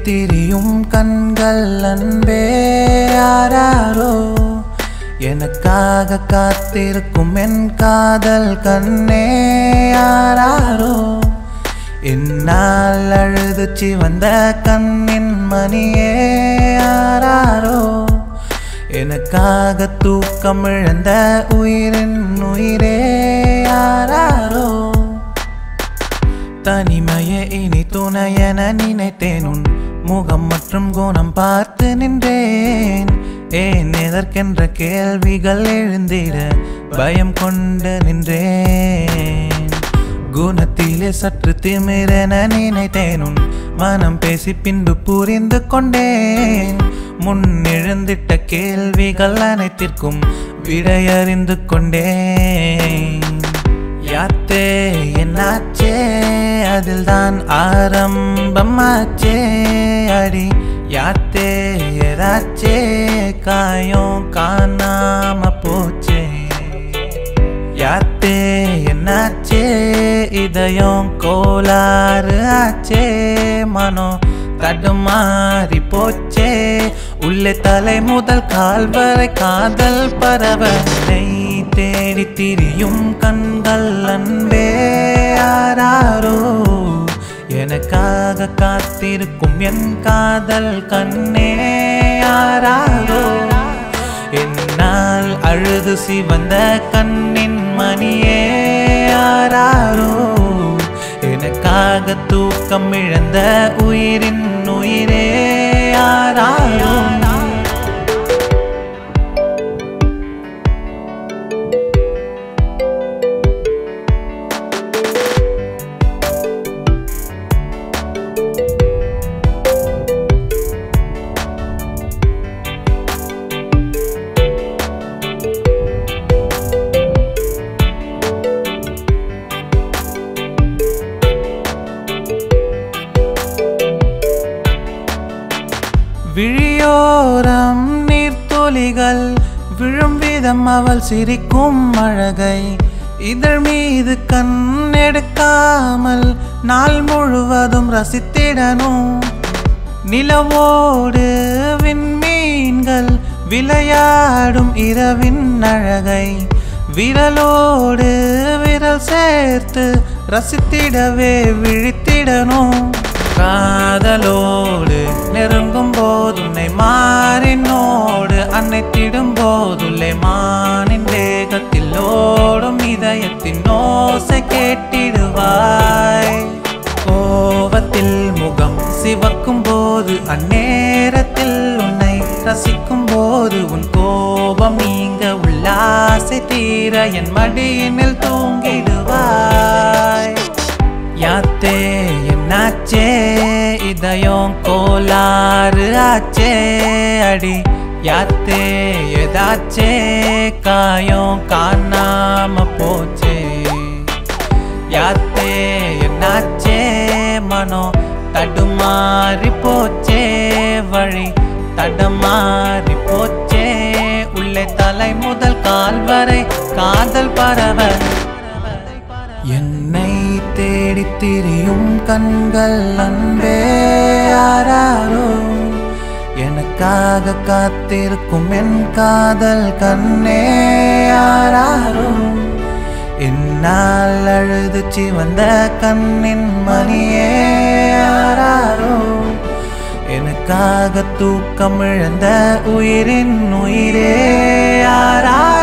திரியும் கண்கள் அன்பே யாராரோ எனக்காக காத்திருக்கும் என் காதல் கண்ணே யாராரோ என்னால் அழுது சிவந்த கண்ணின் மணியே யாராரோ எனக்காக தூக்கம் இழந்த உயிரின் உயிரே யாராரோ தனிமையே இனி துணையென நினைத்தேன் உன் முகம் மற்றும் குணம் பார்த்து நின்றேன் ஏன் எதற்கென்ற கேள்விகள் எழுந்திட பயம் கொண்டு நின்றேன் குணத்திலே சற்று திமிரென நினைத்தேன் உன் மனம் பேசி பின்பு புரிந்து கொண்டேன் முன் எழுந்திட்ட கேள்விகள் அனைத்திற்கும் விடையறிந்து கொண்டேன் யாத்தே என்னாச்சே அதில் தான் ஆரம்பமாச்சே அடி யாத்தே ஏதாச்சே காயம் காணாம போச்சே யாத்தே என்னாச்சே இதயம் கோளாறு ஆச்சே மனோ தடுமாறி போச்சே உள்ளே தலை முதல் கால் வரை காதல் பரவனை தேடி திரியும் கண்கள் அன்பே யாராரோ எனக்காக காத்திருக்கும் என் காதல் கண்ணே யாராரோ என்னால் அழுது சிவந்த கண்ணின் மணியே யாராரோ எனக்காக தூக்கம் இழந்த உயிரின் உயிரே யாராரோ விழியோரம் நீர்த்துளிகள் விழும் விதம் அவள் சிரிக்கும் அழகை இதழ் மீது கண் எடுக்காமல் நாள் முழுவதும் ரசித்திடணும் நிலவோடு விண்மீன்கள் விளையாடும் இரவின் அழகை விரலோடு விரல் சேர்த்து ரசித்திடவே விழித்திடணும் காதலோடு நெருங்கும் போதுன்னை மாறினோடு அன்னைத்திடும் போதுள்ளே மானின் வேகத்தில் ஓடும் இதயத்தின் ஓசை கேட்டிடுவாய் கோபத்தில் முகம் சிவக்கும் போது அந்நேரத்தில் உன்னை ரசிக்கும் போது உன் கோபம் நீங்க உல்லாசை தீர என் மடியினில் தூங்கிடுவாய் யாத்தே என்னாச்சே இதயம் கோளாறு ஆச்சே அடி யாத்தே ஏதாச்சே காயம் காணாம போச்சே யாத்தே என்னாச்சே மனோ தடுமாறி போச்சே வழி தடுமாறி போச்சே உள்ளே தலை முதல் கால் வரை காதல் பரவ என்னை தேடி திரியும் கண்கள் அன்பே யாராரோ எனக்காக காத்திருக்கும் என் காதல் கண்ணே யாராரோ என்னால் அழுது சிவந்த கண்ணின் மணியே யாராரோ எனக்காக தூக்கம் இழந்த உயிரின் உயிரே யாரா